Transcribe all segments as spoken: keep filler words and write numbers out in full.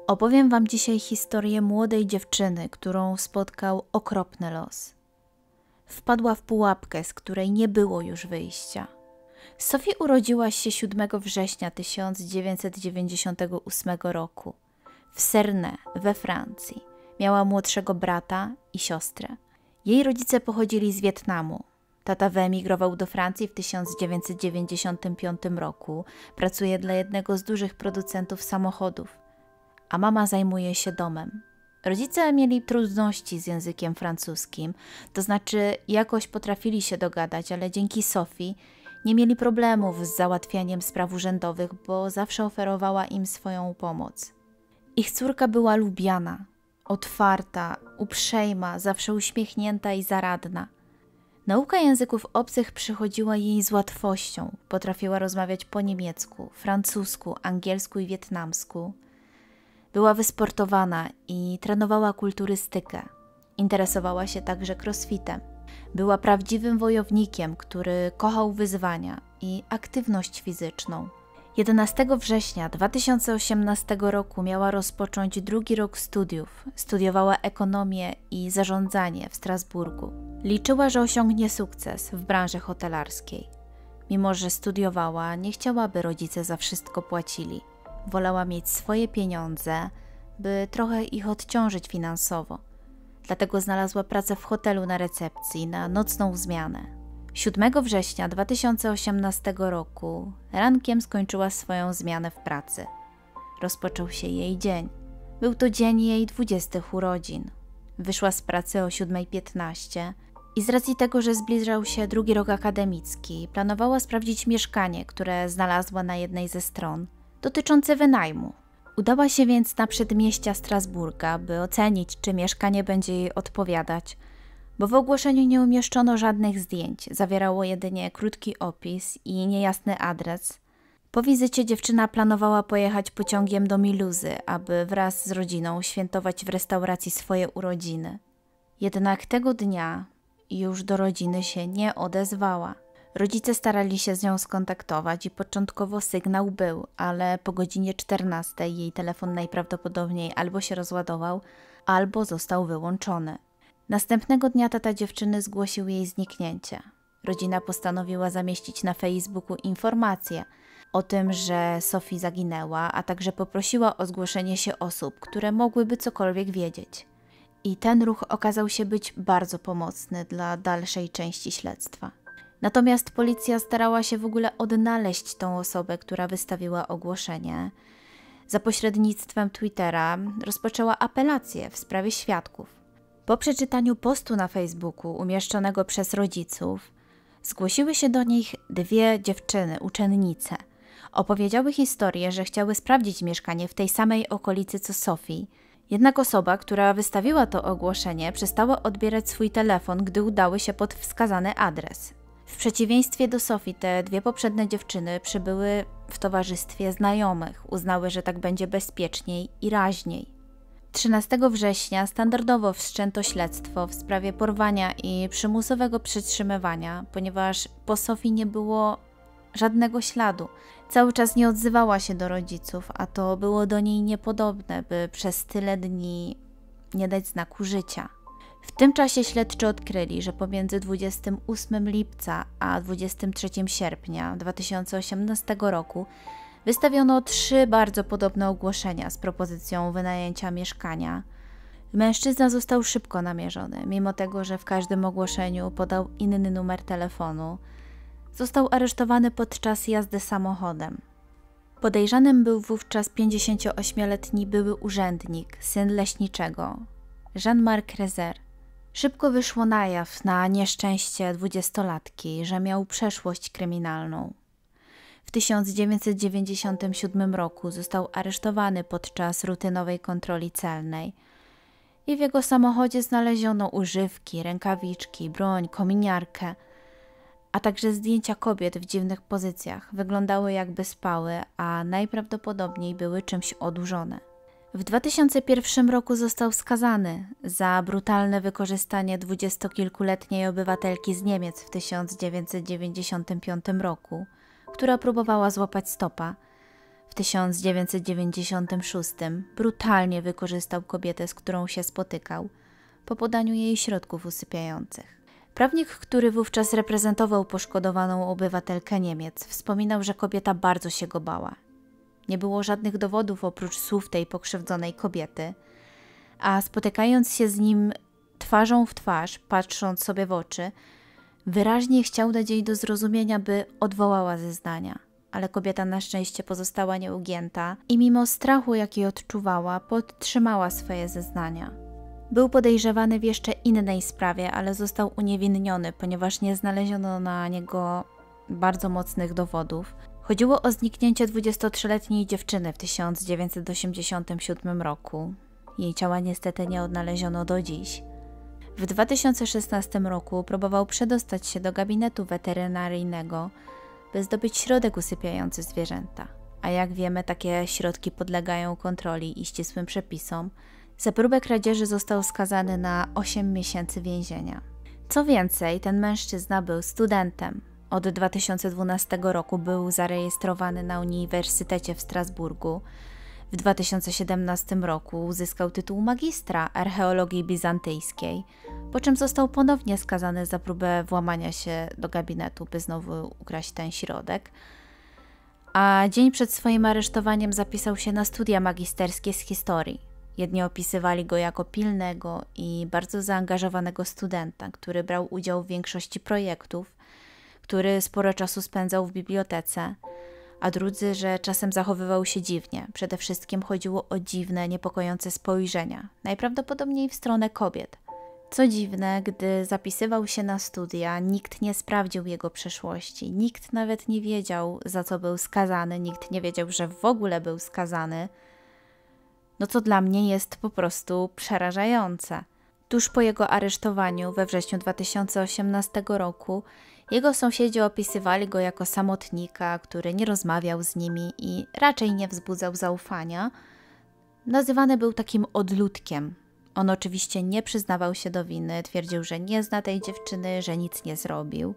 Opowiem Wam dzisiaj historię młodej dziewczyny, którą spotkał okropny los. Wpadła w pułapkę, z której nie było już wyjścia. Sophie urodziła się siódmego września tysiąc dziewięćset dziewięćdziesiątego ósmego roku w Cernay we Francji. Miała młodszego brata i siostrę. Jej rodzice pochodzili z Wietnamu. Tata wyemigrował do Francji w tysiąc dziewięćset dziewięćdziesiątym piątym roku. Pracuje dla jednego z dużych producentów samochodów, a mama zajmuje się domem. Rodzice mieli trudności z językiem francuskim, to znaczy jakoś potrafili się dogadać, ale dzięki Sophie nie mieli problemów z załatwianiem spraw urzędowych, bo zawsze oferowała im swoją pomoc. Ich córka była lubiana, otwarta, uprzejma, zawsze uśmiechnięta i zaradna. Nauka języków obcych przychodziła jej z łatwością. Potrafiła rozmawiać po niemiecku, francusku, angielsku i wietnamsku. Była wysportowana i trenowała kulturystykę. Interesowała się także crossfitem. Była prawdziwym wojownikiem, który kochał wyzwania i aktywność fizyczną. jedenastego września dwa tysiące osiemnastego roku miała rozpocząć drugi rok studiów. Studiowała ekonomię i zarządzanie w Strasburgu. Liczyła, że osiągnie sukces w branży hotelarskiej. Mimo że studiowała, nie chciała, by rodzice za wszystko płacili. Wolała mieć swoje pieniądze, by trochę ich odciążyć finansowo. Dlatego znalazła pracę w hotelu na recepcji na nocną zmianę. siódmego września dwa tysiące osiemnastego roku rankiem skończyła swoją zmianę w pracy. Rozpoczął się jej dzień. Był to dzień jej dwudziestych urodzin. Wyszła z pracy o siódma piętnaście i z racji tego, że zbliżał się drugi rok akademicki, planowała sprawdzić mieszkanie, które znalazła na jednej ze stron, dotyczące wynajmu. Udała się więc na przedmieścia Strasburga, by ocenić, czy mieszkanie będzie jej odpowiadać, bo w ogłoszeniu nie umieszczono żadnych zdjęć, zawierało jedynie krótki opis i niejasny adres. Po wizycie dziewczyna planowała pojechać pociągiem do Miluzy, aby wraz z rodziną świętować w restauracji swoje urodziny. Jednak tego dnia już do rodziny się nie odezwała. Rodzice starali się z nią skontaktować i początkowo sygnał był, ale po godzinie czternastej jej telefon najprawdopodobniej albo się rozładował, albo został wyłączony. Następnego dnia tata dziewczyny zgłosił jej zniknięcie. Rodzina postanowiła zamieścić na Facebooku informację o tym, że Sophie zaginęła, a także poprosiła o zgłoszenie się osób, które mogłyby cokolwiek wiedzieć. I ten ruch okazał się być bardzo pomocny dla dalszej części śledztwa. Natomiast policja starała się w ogóle odnaleźć tą osobę, która wystawiła ogłoszenie. Za pośrednictwem Twittera rozpoczęła apelację w sprawie świadków. Po przeczytaniu postu na Facebooku umieszczonego przez rodziców, zgłosiły się do nich dwie dziewczyny, uczennice. Opowiedziały historię, że chciały sprawdzić mieszkanie w tej samej okolicy co Sophie. Jednak osoba, która wystawiła to ogłoszenie, przestała odbierać swój telefon, gdy udały się pod wskazany adres. W przeciwieństwie do Sophie, te dwie poprzednie dziewczyny przybyły w towarzystwie znajomych. Uznały, że tak będzie bezpieczniej i raźniej. trzynastego września standardowo wszczęto śledztwo w sprawie porwania i przymusowego przetrzymywania, ponieważ po Sophie nie było żadnego śladu. Cały czas nie odzywała się do rodziców, a to było do niej niepodobne, by przez tyle dni nie dać znaku życia. W tym czasie śledczy odkryli, że pomiędzy dwudziestego ósmego lipca a dwudziestego trzeciego sierpnia dwa tysiące osiemnastego roku wystawiono trzy bardzo podobne ogłoszenia z propozycją wynajęcia mieszkania. Mężczyzna został szybko namierzony, mimo tego, że w każdym ogłoszeniu podał inny numer telefonu. Został aresztowany podczas jazdy samochodem. Podejrzanym był wówczas pięćdziesięcioośmioletni były urzędnik, syn leśniczego, Jean-Marc Rezer. Szybko wyszło na jaw na nieszczęście dwudziestolatki, że miał przeszłość kryminalną. W tysiąc dziewięćset dziewięćdziesiątym siódmym roku został aresztowany podczas rutynowej kontroli celnej i w jego samochodzie znaleziono używki, rękawiczki, broń, kominiarkę, a także zdjęcia kobiet w dziwnych pozycjach. Wyglądały, jakby spały, a najprawdopodobniej były czymś odurzone. W dwa tysiące pierwszym roku został skazany za brutalne wykorzystanie dwudziestokilkuletniej obywatelki z Niemiec w tysiąc dziewięćset dziewięćdziesiątym piątym roku, która próbowała złapać stopa. W tysiąc dziewięćset dziewięćdziesiątym szóstym brutalnie wykorzystał kobietę, z którą się spotykał, po podaniu jej środków usypiających. Prawnik, który wówczas reprezentował poszkodowaną obywatelkę Niemiec, wspominał, że kobieta bardzo się go bała. Nie było żadnych dowodów oprócz słów tej pokrzywdzonej kobiety, a spotykając się z nim twarzą w twarz, patrząc sobie w oczy, wyraźnie chciał dać jej do zrozumienia, by odwołała zeznania. Ale kobieta na szczęście pozostała nieugięta i mimo strachu, jaki odczuwała, podtrzymała swoje zeznania. Był podejrzewany w jeszcze innej sprawie, ale został uniewinniony, ponieważ nie znaleziono na niego bardzo mocnych dowodów. Chodziło o zniknięcie dwudziestotrzyletniej dziewczyny w tysiąc dziewięćset osiemdziesiątym siódmym roku. Jej ciała niestety nie odnaleziono do dziś. W dwa tysiące szesnastym roku próbował przedostać się do gabinetu weterynaryjnego, by zdobyć środek usypiający zwierzęta. A jak wiemy, takie środki podlegają kontroli i ścisłym przepisom. Za próbę kradzieży został skazany na osiem miesięcy więzienia. Co więcej, ten mężczyzna był studentem. Od dwa tysiące dwunastego roku był zarejestrowany na Uniwersytecie w Strasburgu. W dwa tysiące siedemnastym roku uzyskał tytuł magistra archeologii bizantyjskiej, po czym został ponownie skazany za próbę włamania się do gabinetu, by znowu ukraść ten środek. A dzień przed swoim aresztowaniem zapisał się na studia magisterskie z historii. Jedni opisywali go jako pilnego i bardzo zaangażowanego studenta, który brał udział w większości projektów, który sporo czasu spędzał w bibliotece, a drudzy, że czasem zachowywał się dziwnie. Przede wszystkim chodziło o dziwne, niepokojące spojrzenia, najprawdopodobniej w stronę kobiet. Co dziwne, gdy zapisywał się na studia, nikt nie sprawdził jego przeszłości, nikt nawet nie wiedział, za co był skazany, nikt nie wiedział, że w ogóle był skazany. No co dla mnie jest po prostu przerażające. Tuż po jego aresztowaniu we wrześniu dwa tysiące osiemnastego roku jego sąsiedzi opisywali go jako samotnika, który nie rozmawiał z nimi i raczej nie wzbudzał zaufania. Nazywany był takim odludkiem. On oczywiście nie przyznawał się do winy, twierdził, że nie zna tej dziewczyny, że nic nie zrobił.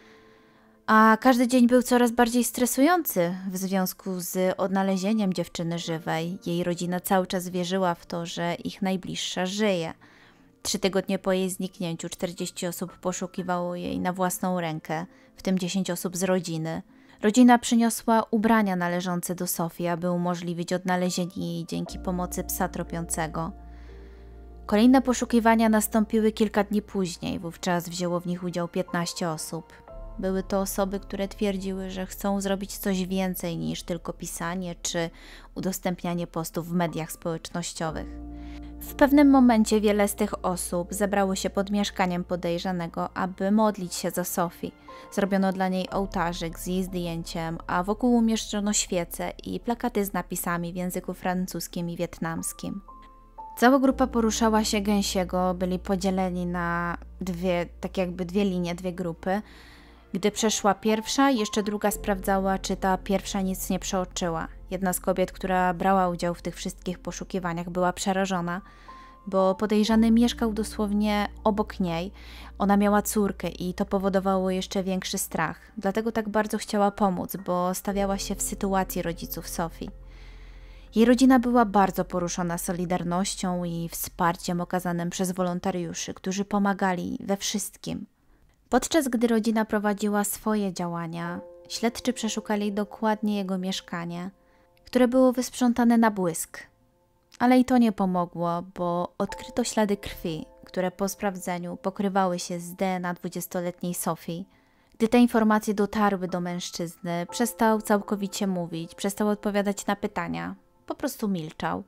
A każdy dzień był coraz bardziej stresujący w związku z odnalezieniem dziewczyny żywej. Jej rodzina cały czas wierzyła w to, że ich najbliższa żyje. Trzy tygodnie po jej zniknięciu czterdzieści osób poszukiwało jej na własną rękę, w tym dziesięć osób z rodziny. Rodzina przyniosła ubrania należące do Sofii, aby umożliwić odnalezienie jej dzięki pomocy psa tropiącego. Kolejne poszukiwania nastąpiły kilka dni później, wówczas wzięło w nich udział piętnaście osób. Były to osoby, które twierdziły, że chcą zrobić coś więcej niż tylko pisanie czy udostępnianie postów w mediach społecznościowych. W pewnym momencie wiele z tych osób zebrało się pod mieszkaniem podejrzanego, aby modlić się za Sophie. Zrobiono dla niej ołtarzyk z jej zdjęciem, a wokół umieszczono świece i plakaty z napisami w języku francuskim i wietnamskim. Cała grupa poruszała się gęsiego, byli podzieleni na dwie, tak jakby dwie linie, dwie grupy. Gdy przeszła pierwsza, jeszcze druga sprawdzała, czy ta pierwsza nic nie przeoczyła. Jedna z kobiet, która brała udział w tych wszystkich poszukiwaniach, była przerażona, bo podejrzany mieszkał dosłownie obok niej. Ona miała córkę i to powodowało jeszcze większy strach. Dlatego tak bardzo chciała pomóc, bo stawiała się w sytuacji rodziców Sophie. Jej rodzina była bardzo poruszona solidarnością i wsparciem okazanym przez wolontariuszy, którzy pomagali we wszystkim. Podczas gdy rodzina prowadziła swoje działania, śledczy przeszukali dokładnie jego mieszkanie, które było wysprzątane na błysk. Ale i to nie pomogło, bo odkryto ślady krwi, które po sprawdzeniu pokrywały się z D N A dwudziestoletniej Sophie. Gdy te informacje dotarły do mężczyzny, przestał całkowicie mówić, przestał odpowiadać na pytania, po prostu milczał.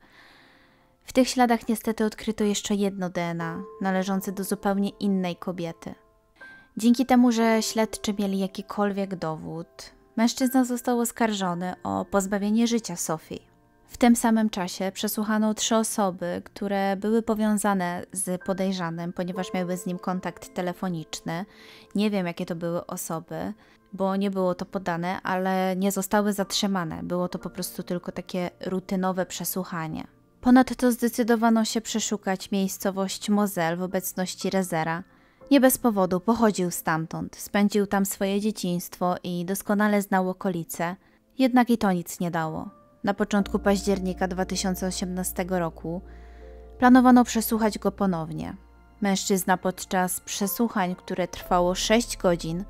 W tych śladach niestety odkryto jeszcze jedno D N A, należące do zupełnie innej kobiety. Dzięki temu, że śledczy mieli jakikolwiek dowód, mężczyzna został oskarżony o pozbawienie życia Sophie. W tym samym czasie przesłuchano trzy osoby, które były powiązane z podejrzanym, ponieważ miały z nim kontakt telefoniczny. Nie wiem, jakie to były osoby, bo nie było to podane, ale nie zostały zatrzymane. Było to po prostu tylko takie rutynowe przesłuchanie. Ponadto zdecydowano się przeszukać miejscowość Moselle w obecności Rezera. Nie bez powodu pochodził stamtąd, spędził tam swoje dzieciństwo i doskonale znał okolice, jednak i to nic nie dało. Na początku października dwa tysiące osiemnastego roku planowano przesłuchać go ponownie. Mężczyzna podczas przesłuchań, które trwało sześć godzin,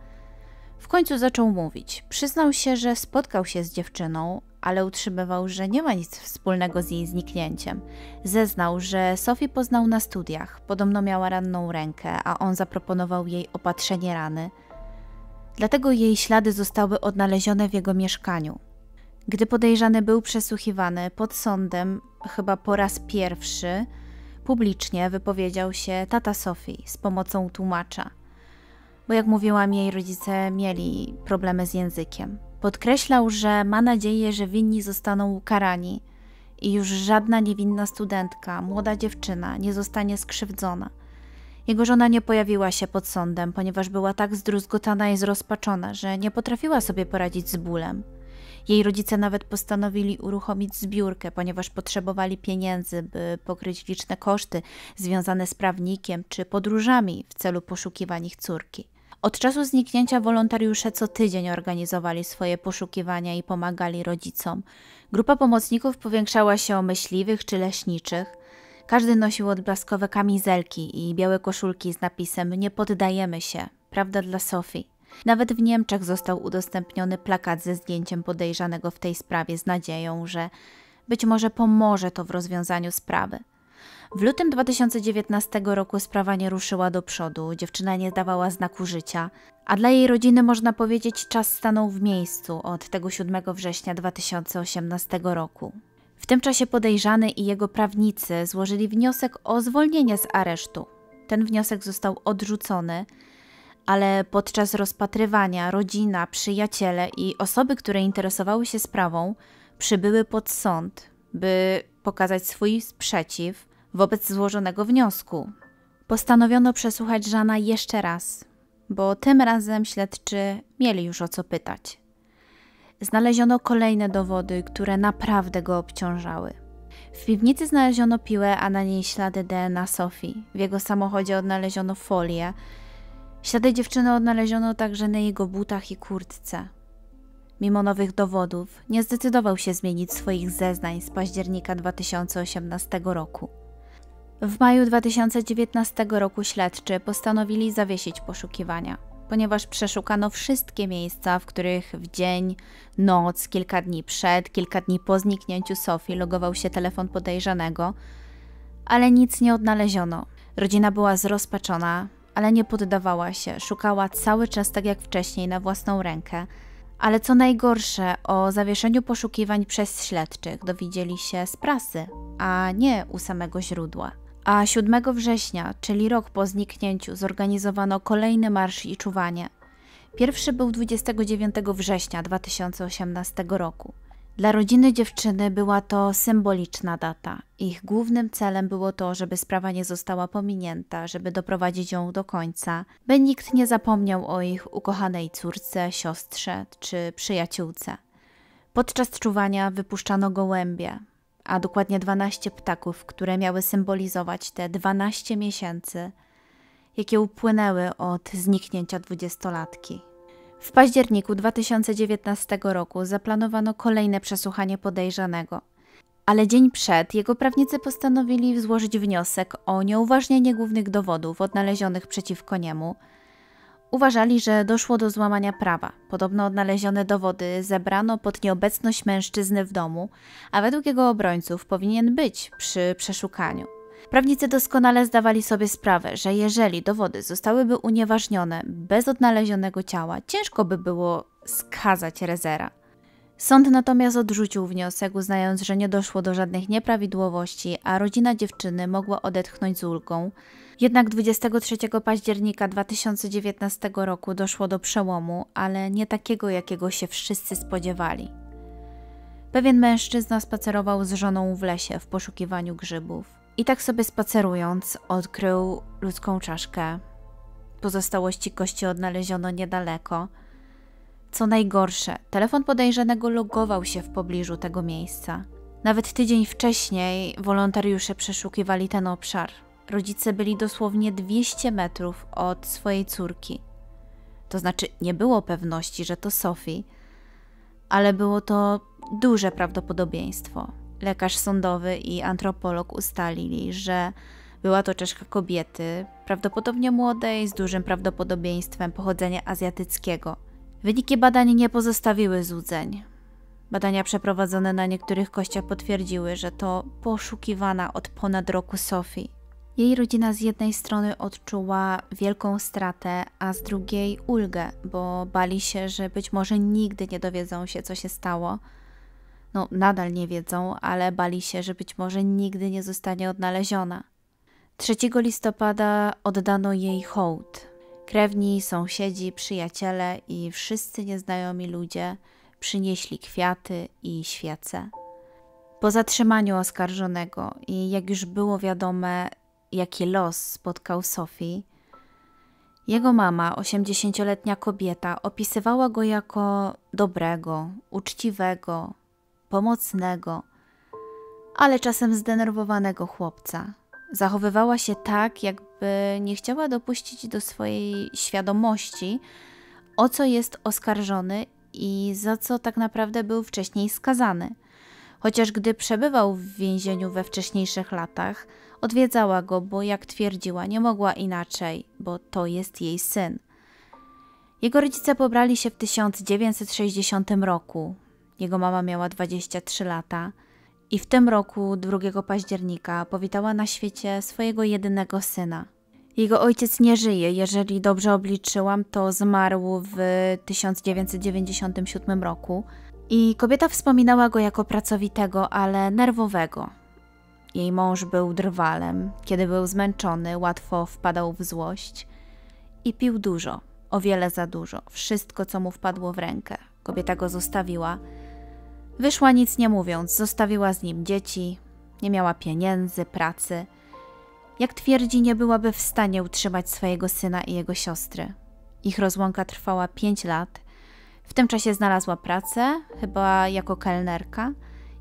w końcu zaczął mówić. Przyznał się, że spotkał się z dziewczyną, ale utrzymywał, że nie ma nic wspólnego z jej zniknięciem. Zeznał, że Sophie poznał na studiach, podobno miała ranną rękę, a on zaproponował jej opatrzenie rany. Dlatego jej ślady zostały odnalezione w jego mieszkaniu. Gdy podejrzany był przesłuchiwany pod sądem, chyba po raz pierwszy, publicznie wypowiedział się tata Sophie z pomocą tłumacza. Bo jak mówiłam, jej rodzice mieli problemy z językiem. Podkreślał, że ma nadzieję, że winni zostaną ukarani i już żadna niewinna studentka, młoda dziewczyna nie zostanie skrzywdzona. Jego żona nie pojawiła się pod sądem, ponieważ była tak zdruzgotana i zrozpaczona, że nie potrafiła sobie poradzić z bólem. Jej rodzice nawet postanowili uruchomić zbiórkę, ponieważ potrzebowali pieniędzy, by pokryć liczne koszty związane z prawnikiem czy podróżami w celu poszukiwań ich córki. Od czasu zniknięcia wolontariusze co tydzień organizowali swoje poszukiwania i pomagali rodzicom. Grupa pomocników powiększała się o myśliwych czy leśniczych. Każdy nosił odblaskowe kamizelki i białe koszulki z napisem „Nie poddajemy się, prawda dla Sophie”. Nawet w Niemczech został udostępniony plakat ze zdjęciem podejrzanego w tej sprawie z nadzieją, że być może pomoże to w rozwiązaniu sprawy. W lutym dwa tysiące dziewiętnastego roku sprawa nie ruszyła do przodu, dziewczyna nie dawała znaku życia, a dla jej rodziny, można powiedzieć, czas stanął w miejscu od tego siódmego września dwa tysiące osiemnastego roku. W tym czasie podejrzany i jego prawnicy złożyli wniosek o zwolnienie z aresztu. Ten wniosek został odrzucony, ale podczas rozpatrywania rodzina, przyjaciele i osoby, które interesowały się sprawą, przybyły pod sąd, by pokazać swój sprzeciw wobec złożonego wniosku. Postanowiono przesłuchać Jeana jeszcze raz, bo tym razem śledczy mieli już o co pytać. Znaleziono kolejne dowody, które naprawdę go obciążały. W piwnicy znaleziono piłę, a na niej ślady D N A Sophie. W jego samochodzie odnaleziono folię. Ślady dziewczyny odnaleziono także na jego butach i kurtce. Mimo nowych dowodów nie zdecydował się zmienić swoich zeznań z października dwa tysiące osiemnastego roku. W maju dwa tysiące dziewiętnastego roku śledczy postanowili zawiesić poszukiwania, ponieważ przeszukano wszystkie miejsca, w których w dzień, noc, kilka dni przed, kilka dni po zniknięciu Sophie logował się telefon podejrzanego, ale nic nie odnaleziono. Rodzina była zrozpaczona, ale nie poddawała się, szukała cały czas tak jak wcześniej na własną rękę, ale co najgorsze, o zawieszeniu poszukiwań przez śledczych dowiedzieli się z prasy, a nie u samego źródła. A siódmego września, czyli rok po zniknięciu, zorganizowano kolejny marsz i czuwanie. Pierwszy był dwudziestego dziewiątego września dwa tysiące osiemnastego roku. Dla rodziny dziewczyny była to symboliczna data. Ich głównym celem było to, żeby sprawa nie została pominięta, żeby doprowadzić ją do końca, by nikt nie zapomniał o ich ukochanej córce, siostrze czy przyjaciółce. Podczas czuwania wypuszczano gołębie, a dokładnie dwanaście ptaków, które miały symbolizować te dwanaście miesięcy, jakie upłynęły od zniknięcia dwudziestolatki. W październiku dwa tysiące dziewiętnastego roku zaplanowano kolejne przesłuchanie podejrzanego, ale dzień przed jego prawnicy postanowili złożyć wniosek o nieuważnienie głównych dowodów odnalezionych przeciwko niemu. Uważali, że doszło do złamania prawa. Podobno odnalezione dowody zebrano pod nieobecność mężczyzny w domu, a według jego obrońców powinien być przy przeszukaniu. Prawnicy doskonale zdawali sobie sprawę, że jeżeli dowody zostałyby unieważnione bez odnalezionego ciała, ciężko by było skazać Rezera. Sąd natomiast odrzucił wniosek, uznając, że nie doszło do żadnych nieprawidłowości, a rodzina dziewczyny mogła odetchnąć z ulgą. Jednak dwudziestego trzeciego października dwa tysiące dziewiętnastego roku doszło do przełomu, ale nie takiego, jakiego się wszyscy spodziewali. Pewien mężczyzna spacerował z żoną w lesie w poszukiwaniu grzybów. I tak sobie spacerując, odkrył ludzką czaszkę. Pozostałości kości odnaleziono niedaleko. Co najgorsze, telefon podejrzanego logował się w pobliżu tego miejsca. Nawet tydzień wcześniej wolontariusze przeszukiwali ten obszar. Rodzice byli dosłownie dwieście metrów od swojej córki. To znaczy, nie było pewności, że to Sophie, ale było to duże prawdopodobieństwo. Lekarz sądowy i antropolog ustalili, że była to czaszka kobiety, prawdopodobnie młodej, z dużym prawdopodobieństwem pochodzenia azjatyckiego. Wyniki badań nie pozostawiły złudzeń. Badania przeprowadzone na niektórych kościach potwierdziły, że to poszukiwana od ponad roku Sophie. Jej rodzina z jednej strony odczuła wielką stratę, a z drugiej ulgę, bo bali się, że być może nigdy nie dowiedzą się, co się stało. No, nadal nie wiedzą, ale bali się, że być może nigdy nie zostanie odnaleziona. trzeciego listopada oddano jej hołd. Krewni, sąsiedzi, przyjaciele i wszyscy nieznajomi ludzie przynieśli kwiaty i świece. Po zatrzymaniu oskarżonego i jak już było wiadome, jaki los spotkał Sophie, jego mama, osiemdziesięcioletnia kobieta, opisywała go jako dobrego, uczciwego, pomocnego, ale czasem zdenerwowanego chłopca. Zachowywała się tak, jakby nie chciała dopuścić do swojej świadomości, o co jest oskarżony i za co tak naprawdę był wcześniej skazany. Chociaż gdy przebywał w więzieniu we wcześniejszych latach, odwiedzała go, bo jak twierdziła, nie mogła inaczej, bo to jest jej syn. Jego rodzice pobrali się w tysiąc dziewięćset sześćdziesiątym roku. Jego mama miała dwadzieścia trzy lata i w tym roku, drugiego października, powitała na świecie swojego jedynego syna. Jego ojciec nie żyje, jeżeli dobrze obliczyłam, to zmarł w tysiąc dziewięćset dziewięćdziesiątym siódmym roku i kobieta wspominała go jako pracowitego, ale nerwowego. Jej mąż był drwalem, kiedy był zmęczony, łatwo wpadał w złość i pił dużo, o wiele za dużo, wszystko co mu wpadło w rękę. Kobieta go zostawiła. Wyszła nic nie mówiąc, zostawiła z nim dzieci, nie miała pieniędzy, pracy. Jak twierdzi, nie byłaby w stanie utrzymać swojego syna i jego siostry. Ich rozłąka trwała pięć lat. W tym czasie znalazła pracę, chyba jako kelnerka,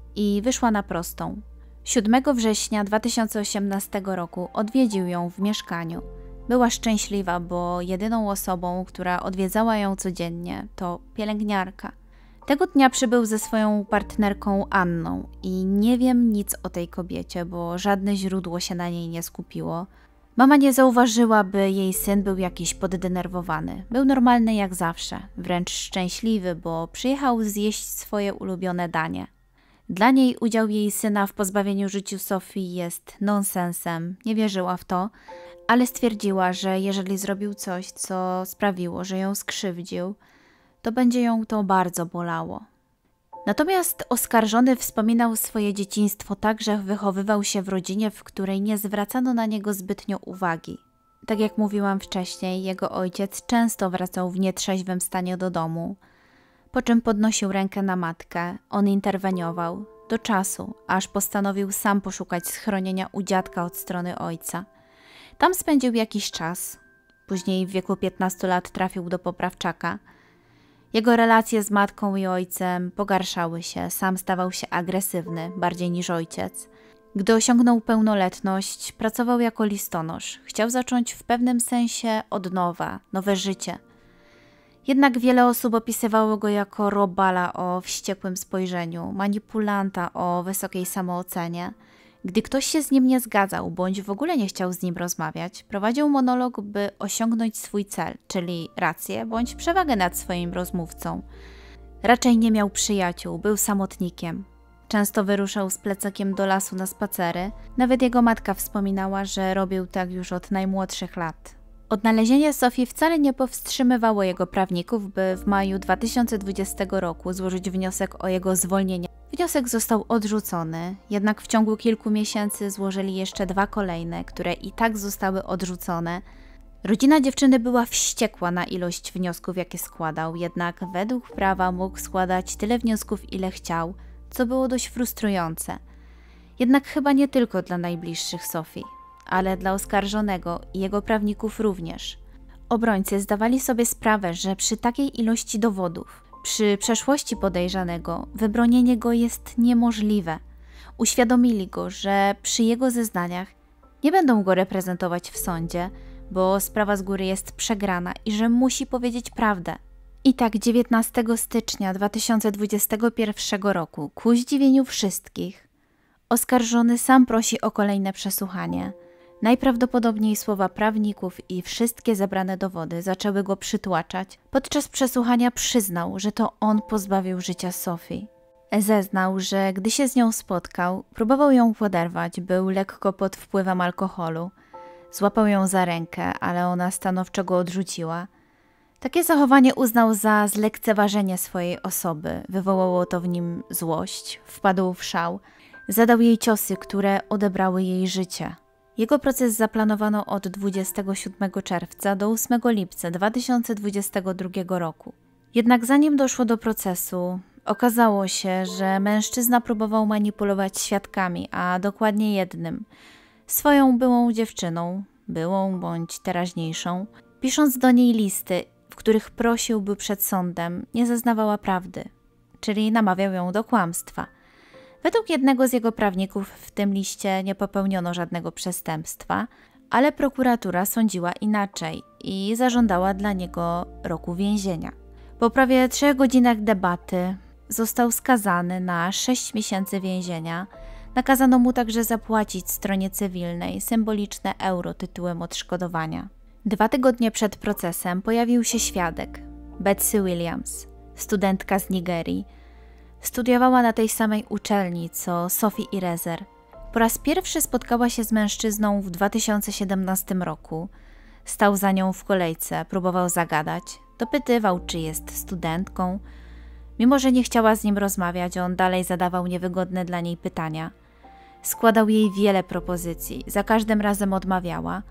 i wyszła na prostą. siódmego września dwa tysiące osiemnastego roku odwiedził ją w mieszkaniu. Była szczęśliwa, bo jedyną osobą, która odwiedzała ją codziennie, to pielęgniarka. Tego dnia przybył ze swoją partnerką Anną i nie wiem nic o tej kobiecie, bo żadne źródło się na niej nie skupiło. Mama nie zauważyła, by jej syn był jakiś poddenerwowany. Był normalny jak zawsze, wręcz szczęśliwy, bo przyjechał zjeść swoje ulubione danie. Dla niej udział jej syna w pozbawieniu życia Sophie jest nonsensem, nie wierzyła w to, ale stwierdziła, że jeżeli zrobił coś, co sprawiło, że ją skrzywdził, to będzie ją to bardzo bolało. Natomiast oskarżony wspominał swoje dzieciństwo tak, że wychowywał się w rodzinie, w której nie zwracano na niego zbytnio uwagi. Tak jak mówiłam wcześniej, jego ojciec często wracał w nietrzeźwym stanie do domu, po czym podnosił rękę na matkę, on interweniował, do czasu, aż postanowił sam poszukać schronienia u dziadka od strony ojca. Tam spędził jakiś czas, później w wieku piętnastu lat trafił do poprawczaka. Jego relacje z matką i ojcem pogarszały się, sam stawał się agresywny, bardziej niż ojciec. Gdy osiągnął pełnoletność, pracował jako listonosz. Chciał zacząć w pewnym sensie od nowa, nowe życie. Jednak wiele osób opisywało go jako robala o wściekłym spojrzeniu, manipulanta o wysokiej samoocenie. Gdy ktoś się z nim nie zgadzał, bądź w ogóle nie chciał z nim rozmawiać, prowadził monolog, by osiągnąć swój cel, czyli rację bądź przewagę nad swoim rozmówcą. Raczej nie miał przyjaciół, był samotnikiem. Często wyruszał z plecakiem do lasu na spacery. Nawet jego matka wspominała, że robił tak już od najmłodszych lat. Odnalezienie Sophie wcale nie powstrzymywało jego prawników, by w maju dwa tysiące dwudziestego roku złożyć wniosek o jego zwolnienie. Wniosek został odrzucony, jednak w ciągu kilku miesięcy złożyli jeszcze dwa kolejne, które i tak zostały odrzucone. Rodzina dziewczyny była wściekła na ilość wniosków, jakie składał, jednak według prawa mógł składać tyle wniosków, ile chciał, co było dość frustrujące. Jednak chyba nie tylko dla najbliższych Sophie, ale dla oskarżonego i jego prawników również. Obrońcy zdawali sobie sprawę, że przy takiej ilości dowodów, przy przeszłości podejrzanego, wybronienie go jest niemożliwe. Uświadomili go, że przy jego zeznaniach nie będą go reprezentować w sądzie, bo sprawa z góry jest przegrana i że musi powiedzieć prawdę. I tak dziewiętnastego stycznia dwa tysiące dwudziestego pierwszego roku, ku zdziwieniu wszystkich, oskarżony sam prosi o kolejne przesłuchanie. Najprawdopodobniej słowa prawników i wszystkie zebrane dowody zaczęły go przytłaczać. Podczas przesłuchania przyznał, że to on pozbawił życia Sophie. Zeznał, że gdy się z nią spotkał, próbował ją poderwać, był lekko pod wpływem alkoholu. Złapał ją za rękę, ale ona stanowczo go odrzuciła. Takie zachowanie uznał za zlekceważenie swojej osoby. Wywołało to w nim złość, wpadł w szał. Zadał jej ciosy, które odebrały jej życie. Jego proces zaplanowano od dwudziestego siódmego czerwca do ósmego lipca dwa tysiące dwudziestego drugiego roku. Jednak zanim doszło do procesu, okazało się, że mężczyzna próbował manipulować świadkami, a dokładnie jednym, swoją byłą dziewczyną, byłą bądź teraźniejszą, pisząc do niej listy, w których prosił, by przed sądem nie zeznawała prawdy, czyli namawiał ją do kłamstwa. Według jednego z jego prawników w tym liście nie popełniono żadnego przestępstwa, ale prokuratura sądziła inaczej i zażądała dla niego roku więzienia. Po prawie trzech godzinach debaty został skazany na sześć miesięcy więzienia. Nakazano mu także zapłacić stronie cywilnej symboliczne euro tytułem odszkodowania. Dwa tygodnie przed procesem pojawił się świadek, Betsy Williams, studentka z Nigerii. Studiowała na tej samej uczelni co Sophie i Rezer. Po raz pierwszy spotkała się z mężczyzną w dwa tysiące siedemnastym roku. Stał za nią w kolejce, próbował zagadać, dopytywał, czy jest studentką. Mimo że nie chciała z nim rozmawiać, on dalej zadawał niewygodne dla niej pytania. Składał jej wiele propozycji, za każdym razem odmawiała,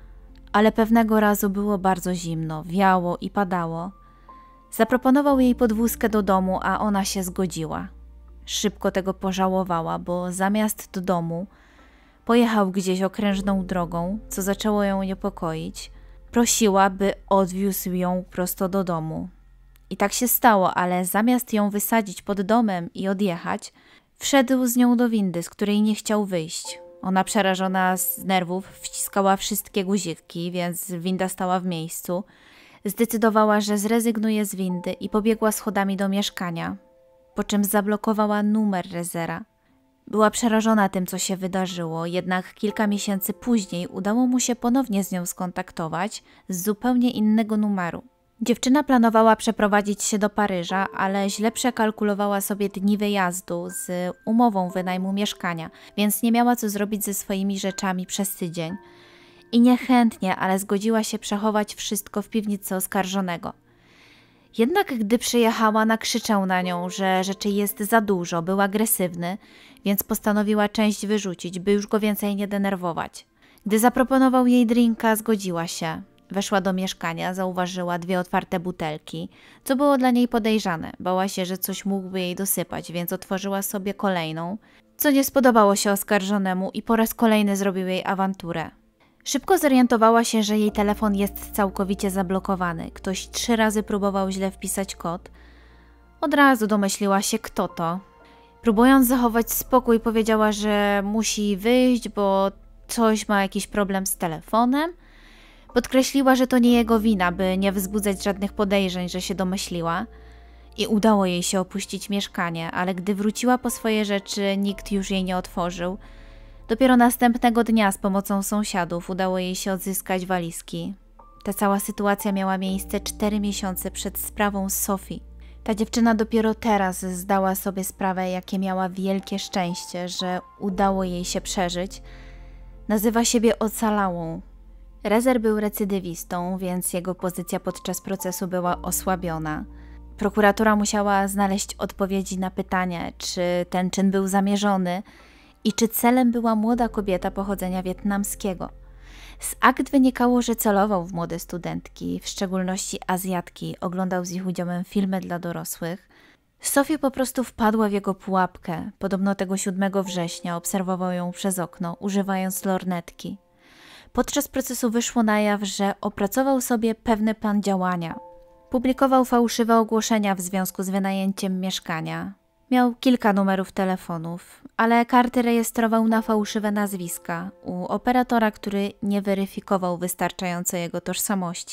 ale pewnego razu było bardzo zimno, wiało i padało. Zaproponował jej podwózkę do domu, a ona się zgodziła. Szybko tego pożałowała, bo zamiast do domu pojechał gdzieś okrężną drogą, co zaczęło ją niepokoić. Prosiła, by odwiózł ją prosto do domu. I tak się stało, ale zamiast ją wysadzić pod domem i odjechać, wszedł z nią do windy, z której nie chciał wyjść. Ona, przerażona z nerwów, wciskała wszystkie guziki, więc winda stała w miejscu. Zdecydowała, że zrezygnuje z windy i pobiegła schodami do mieszkania, po czym zablokowała numer Rezera. Była przerażona tym, co się wydarzyło, jednak kilka miesięcy później udało mu się ponownie z nią skontaktować z zupełnie innego numeru. Dziewczyna planowała przeprowadzić się do Paryża, ale źle przekalkulowała sobie dni wyjazdu z umową wynajmu mieszkania, więc nie miała co zrobić ze swoimi rzeczami przez tydzień. I niechętnie, ale zgodziła się przechować wszystko w piwnicy oskarżonego. Jednak gdy przyjechała, nakrzyczał na nią, że rzeczy jest za dużo, był agresywny, więc postanowiła część wyrzucić, by już go więcej nie denerwować. Gdy zaproponował jej drinka, zgodziła się. Weszła do mieszkania, zauważyła dwie otwarte butelki, co było dla niej podejrzane. Bała się, że coś mógłby jej dosypać, więc otworzyła sobie kolejną, co nie spodobało się oskarżonemu i po raz kolejny zrobił jej awanturę. Szybko zorientowała się, że jej telefon jest całkowicie zablokowany. Ktoś trzy razy próbował źle wpisać kod. Od razu domyśliła się, kto to. Próbując zachować spokój, powiedziała, że musi wyjść, bo coś ma jakiś problem z telefonem. Podkreśliła, że to nie jego wina, by nie wzbudzać żadnych podejrzeń, że się domyśliła. I udało jej się opuścić mieszkanie, ale gdy wróciła po swoje rzeczy, nikt już jej nie otworzył. Dopiero następnego dnia z pomocą sąsiadów udało jej się odzyskać walizki. Ta cała sytuacja miała miejsce cztery miesiące przed sprawą z Sophie. Ta dziewczyna dopiero teraz zdała sobie sprawę, jakie miała wielkie szczęście, że udało jej się przeżyć. Nazywa siebie ocalałą. Rezer był recydywistą, więc jego pozycja podczas procesu była osłabiona. Prokuratura musiała znaleźć odpowiedzi na pytanie, czy ten czyn był zamierzony i czy celem była młoda kobieta pochodzenia wietnamskiego. Z akt wynikało, że celował w młode studentki, w szczególności Azjatki, oglądał z ich udziałem filmy dla dorosłych. Sophie po prostu wpadła w jego pułapkę. Podobno tego siódmego września obserwował ją przez okno, używając lornetki. Podczas procesu wyszło na jaw, że opracował sobie pewny plan działania. Publikował fałszywe ogłoszenia w związku z wynajęciem mieszkania. Miał kilka numerów telefonów, ale karty rejestrował na fałszywe nazwiska u operatora, który nie weryfikował wystarczająco jego tożsamości.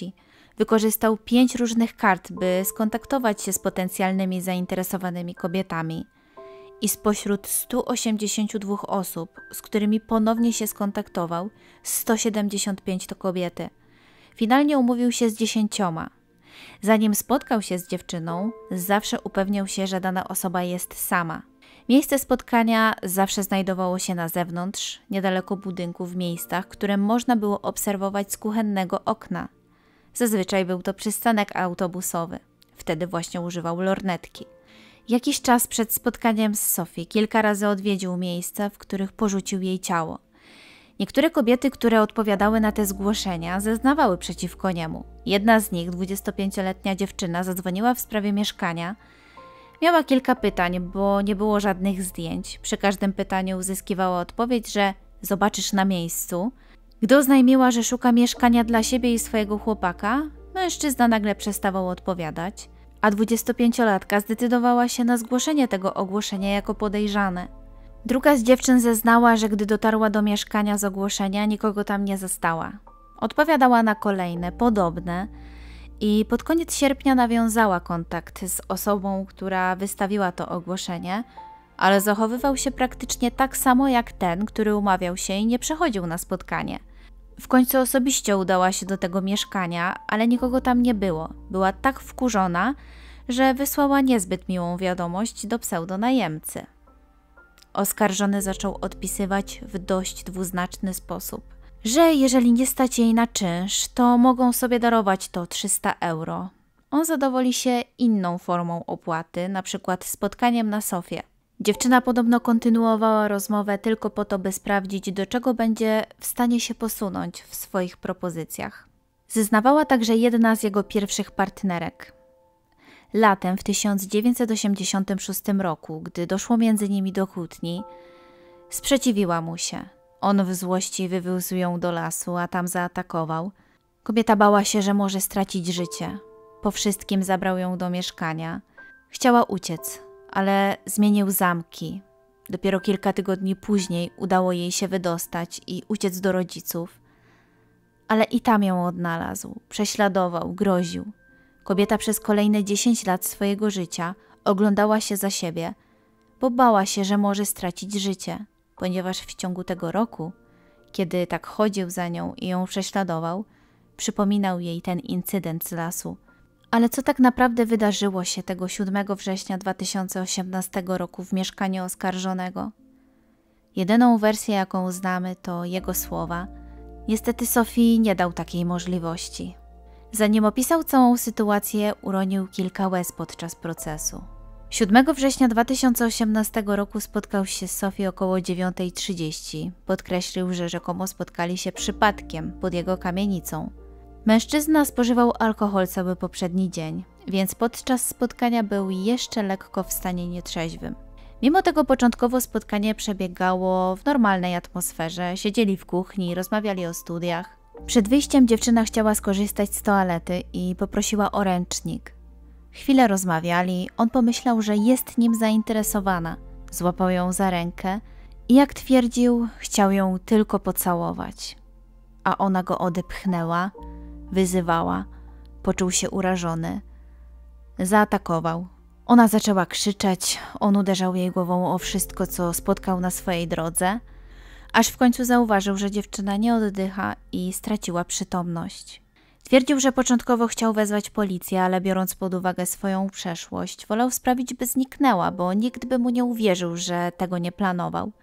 Wykorzystał pięć różnych kart, by skontaktować się z potencjalnymi zainteresowanymi kobietami. I spośród stu osiemdziesięciu dwóch osób, z którymi ponownie się skontaktował, sto siedemdziesiąt pięć to kobiety. Finalnie umówił się z dziesięcioma. Zanim spotkał się z dziewczyną, zawsze upewniał się, że dana osoba jest sama. Miejsce spotkania zawsze znajdowało się na zewnątrz, niedaleko budynku, w miejscach, które można było obserwować z kuchennego okna. Zazwyczaj był to przystanek autobusowy. Wtedy właśnie używał lornetki. Jakiś czas przed spotkaniem z Sophie kilka razy odwiedził miejsca, w których porzucił jej ciało. Niektóre kobiety, które odpowiadały na te zgłoszenia, zeznawały przeciwko niemu. Jedna z nich, dwudziestopięcioletnia dziewczyna, zadzwoniła w sprawie mieszkania. Miała kilka pytań, bo nie było żadnych zdjęć. Przy każdym pytaniu uzyskiwała odpowiedź, że zobaczysz na miejscu. Gdy oznajmiła, że szuka mieszkania dla siebie i swojego chłopaka, mężczyzna nagle przestawał odpowiadać, a dwudziestopięciolatka zdecydowała się na zgłoszenie tego ogłoszenia jako podejrzane. Druga z dziewczyn zeznała, że gdy dotarła do mieszkania z ogłoszenia, nikogo tam nie zastała. Odpowiadała na kolejne, podobne i pod koniec sierpnia nawiązała kontakt z osobą, która wystawiła to ogłoszenie, ale zachowywał się praktycznie tak samo jak ten, który umawiał się i nie przychodził na spotkanie. W końcu osobiście udała się do tego mieszkania, ale nikogo tam nie było. Była tak wkurzona, że wysłała niezbyt miłą wiadomość do pseudonajemcy. Oskarżony zaczął odpisywać w dość dwuznaczny sposób, że jeżeli nie stać jej na czynsz, to mogą sobie darować to trzysta euro. On zadowoli się inną formą opłaty, na przykład spotkaniem na Sofię. Dziewczyna podobno kontynuowała rozmowę tylko po to, by sprawdzić, do czego będzie w stanie się posunąć w swoich propozycjach. Zeznawała także jedna z jego pierwszych partnerek. Latem w tysiąc dziewięćset osiemdziesiątym szóstym roku, gdy doszło między nimi do kłótni, sprzeciwiła mu się. On w złości wywiózł ją do lasu, a tam zaatakował. Kobieta bała się, że może stracić życie. Po wszystkim zabrał ją do mieszkania. Chciała uciec, ale zmienił zamki. Dopiero kilka tygodni później udało jej się wydostać i uciec do rodziców. Ale i tam ją odnalazł, prześladował, groził. Kobieta przez kolejne dziesięć lat swojego życia oglądała się za siebie, bo bała się, że może stracić życie, ponieważ w ciągu tego roku, kiedy tak chodził za nią i ją prześladował, przypominał jej ten incydent z lasu. Ale co tak naprawdę wydarzyło się tego siódmego września dwa tysiące osiemnastego roku w mieszkaniu oskarżonego? Jedyną wersję, jaką znamy, to jego słowa. Niestety Sophie nie dał takiej możliwości. Zanim opisał całą sytuację, uronił kilka łez podczas procesu. siódmego września dwa tysiące osiemnastego roku spotkał się z Sophie około dziewiąta trzydzieści. Podkreślił, że rzekomo spotkali się przypadkiem pod jego kamienicą. Mężczyzna spożywał alkohol cały poprzedni dzień, więc podczas spotkania był jeszcze lekko w stanie nietrzeźwym. Mimo tego początkowo spotkanie przebiegało w normalnej atmosferze, siedzieli w kuchni, rozmawiali o studiach. Przed wyjściem dziewczyna chciała skorzystać z toalety i poprosiła o ręcznik. Chwilę rozmawiali, on pomyślał, że jest nim zainteresowana. Złapał ją za rękę i jak twierdził, chciał ją tylko pocałować. A ona go odepchnęła, wyzywała, poczuł się urażony. Zaatakował. Ona zaczęła krzyczeć, on uderzał jej głową o wszystko, co spotkał na swojej drodze, aż w końcu zauważył, że dziewczyna nie oddycha i straciła przytomność. Twierdził, że początkowo chciał wezwać policję, ale biorąc pod uwagę swoją przeszłość, wolał sprawić, by zniknęła, bo nikt by mu nie uwierzył, że tego nie planował.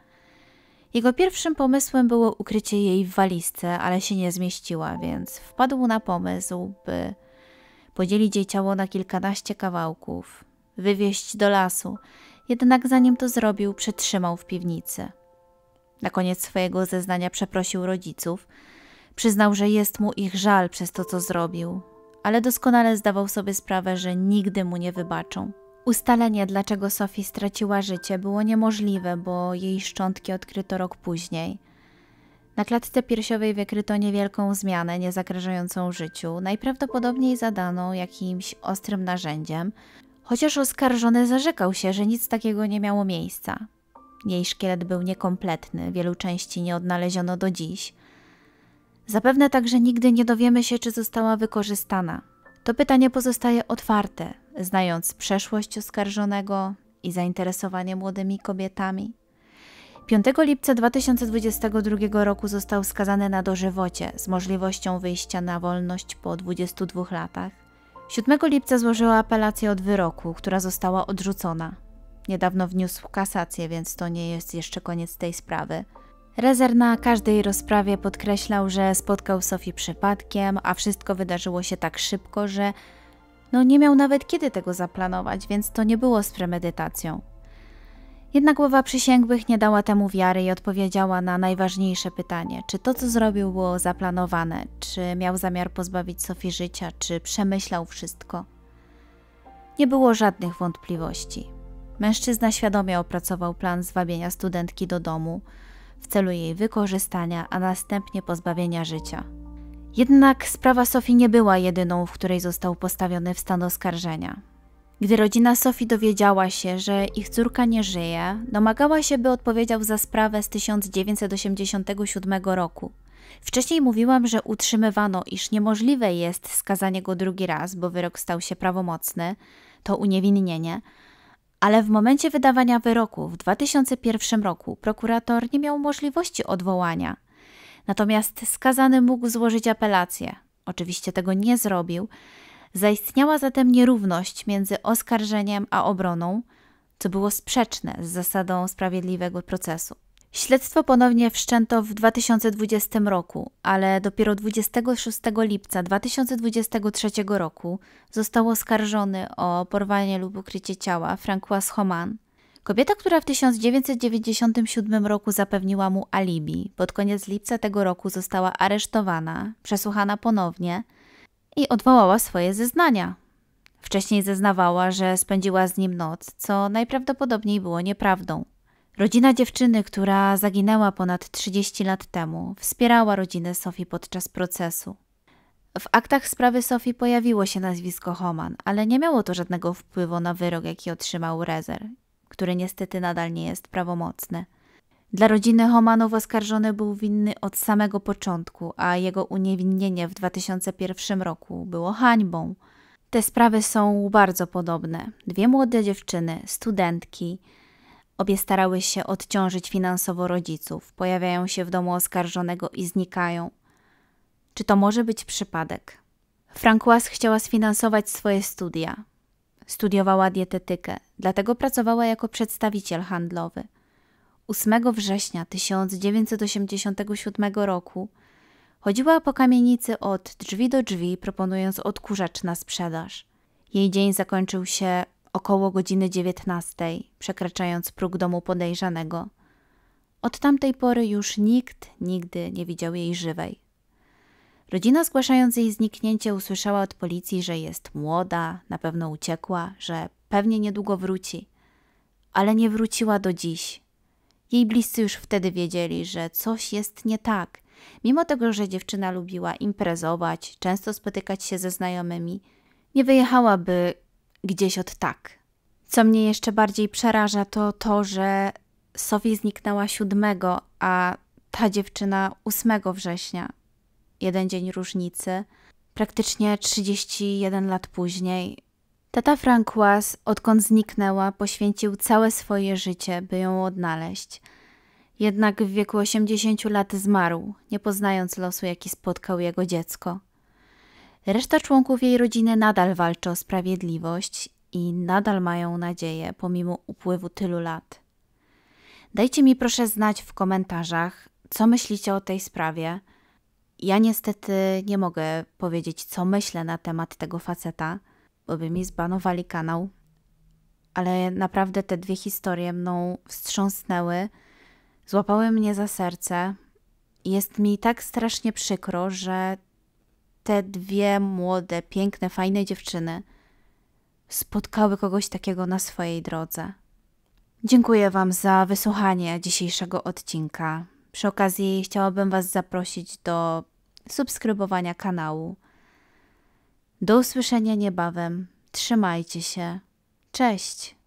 Jego pierwszym pomysłem było ukrycie jej w walizce, ale się nie zmieściła, więc wpadł na pomysł, by podzielić jej ciało na kilkanaście kawałków, wywieźć do lasu, jednak zanim to zrobił, przetrzymał w piwnicy. Na koniec swojego zeznania przeprosił rodziców, przyznał, że jest mu ich żal przez to, co zrobił, ale doskonale zdawał sobie sprawę, że nigdy mu nie wybaczą. Ustalenie, dlaczego Sophie straciła życie, było niemożliwe, bo jej szczątki odkryto rok później. Na klatce piersiowej wykryto niewielką zmianę, nie zagrażającą życiu, najprawdopodobniej zadaną jakimś ostrym narzędziem, chociaż oskarżony zarzekał się, że nic takiego nie miało miejsca. Jej szkielet był niekompletny, wielu części nie odnaleziono do dziś. Zapewne także nigdy nie dowiemy się, czy została wykorzystana. To pytanie pozostaje otwarte, znając przeszłość oskarżonego i zainteresowanie młodymi kobietami. piątego lipca dwa tysiące dwudziestego drugiego roku został skazany na dożywocie z możliwością wyjścia na wolność po dwudziestu dwóch latach. siódmego lipca złożyła apelację od wyroku, która została odrzucona. Niedawno wniósł kasację, więc to nie jest jeszcze koniec tej sprawy. Rezer na każdej rozprawie podkreślał, że spotkał Sophie przypadkiem, a wszystko wydarzyło się tak szybko, że no nie miał nawet kiedy tego zaplanować, więc to nie było z premedytacją. Jednak głowa przysięgłych nie dała temu wiary i odpowiedziała na najważniejsze pytanie, czy to, co zrobił, było zaplanowane, czy miał zamiar pozbawić Sophie życia, czy przemyślał wszystko. Nie było żadnych wątpliwości. Mężczyzna świadomie opracował plan zwabienia studentki do domu w celu jej wykorzystania, a następnie pozbawienia życia. Jednak sprawa Sophie nie była jedyną, w której został postawiony w stan oskarżenia. Gdy rodzina Sophie dowiedziała się, że ich córka nie żyje, domagała się, by odpowiedział za sprawę z tysiąc dziewięćset osiemdziesiątego siódmego roku. Wcześniej mówiłam, że utrzymywano, iż niemożliwe jest skazanie go drugi raz, bo wyrok stał się prawomocny, to uniewinnienie, ale w momencie wydawania wyroku w dwa tysiące pierwszym roku prokurator nie miał możliwości odwołania. Natomiast skazany mógł złożyć apelację. Oczywiście tego nie zrobił. Zaistniała zatem nierówność między oskarżeniem a obroną, co było sprzeczne z zasadą sprawiedliwego procesu. Śledztwo ponownie wszczęto w dwa tysiące dwudziestym roku, ale dopiero dwudziestego szóstego lipca dwa tysiące dwudziestego trzeciego roku został oskarżony o porwanie lub ukrycie ciała Francoise Homan. Kobieta, która w tysiąc dziewięćset dziewięćdziesiątym siódmym roku zapewniła mu alibi, pod koniec lipca tego roku została aresztowana, przesłuchana ponownie i odwołała swoje zeznania. Wcześniej zeznawała, że spędziła z nim noc, co najprawdopodobniej było nieprawdą. Rodzina dziewczyny, która zaginęła ponad trzydzieści lat temu, wspierała rodzinę Sophie podczas procesu. W aktach sprawy Sophie pojawiło się nazwisko Homan, ale nie miało to żadnego wpływu na wyrok, jaki otrzymał Rezer, który niestety nadal nie jest prawomocny. Dla rodziny Homanów oskarżony był winny od samego początku, a jego uniewinnienie w dwa tysiące pierwszym roku było hańbą. Te sprawy są bardzo podobne. Dwie młode dziewczyny, studentki, obie starały się odciążyć finansowo rodziców, pojawiają się w domu oskarżonego i znikają. Czy to może być przypadek? Francoise chciała sfinansować swoje studia. Studiowała dietetykę, dlatego pracowała jako przedstawiciel handlowy. ósmego września tysiąc dziewięćset osiemdziesiątego siódmego roku chodziła po kamienicy od drzwi do drzwi, proponując odkurzacz na sprzedaż. Jej dzień zakończył się około godziny dziewiętnastej, przekraczając próg domu podejrzanego. Od tamtej pory już nikt nigdy nie widział jej żywej. Rodzina, zgłaszając jej zniknięcie, usłyszała od policji, że jest młoda, na pewno uciekła, że pewnie niedługo wróci. Ale nie wróciła do dziś. Jej bliscy już wtedy wiedzieli, że coś jest nie tak. Mimo tego, że dziewczyna lubiła imprezować, często spotykać się ze znajomymi, nie wyjechałaby gdzieś od tak. Co mnie jeszcze bardziej przeraża, to to, że Sophie zniknęła siódmego, a ta dziewczyna ósmego września. Jeden dzień różnicy, praktycznie trzydzieści jeden lat później. Tata Francoise, odkąd zniknęła, poświęcił całe swoje życie, by ją odnaleźć. Jednak w wieku osiemdziesięciu lat zmarł, nie poznając losu, jaki spotkał jego dziecko. Reszta członków jej rodziny nadal walczy o sprawiedliwość i nadal mają nadzieję, pomimo upływu tylu lat. Dajcie mi proszę znać w komentarzach, co myślicie o tej sprawie. Ja niestety nie mogę powiedzieć, co myślę na temat tego faceta, bo by mi zbanowali kanał. Ale naprawdę te dwie historie mną wstrząsnęły, złapały mnie za serce. Jest mi tak strasznie przykro, że te dwie młode, piękne, fajne dziewczyny spotkały kogoś takiego na swojej drodze. Dziękuję Wam za wysłuchanie dzisiejszego odcinka. Przy okazji chciałabym Was zaprosić do subskrybowania kanału. Do usłyszenia niebawem. Trzymajcie się. Cześć!